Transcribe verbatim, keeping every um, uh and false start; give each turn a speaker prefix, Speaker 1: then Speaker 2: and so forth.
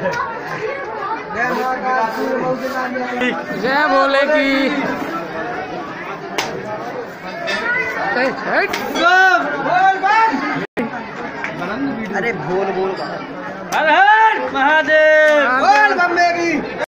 Speaker 1: जय भोले की।
Speaker 2: अरे बोल बोल
Speaker 1: हर हर महादेव।
Speaker 2: बोल बम्बे की।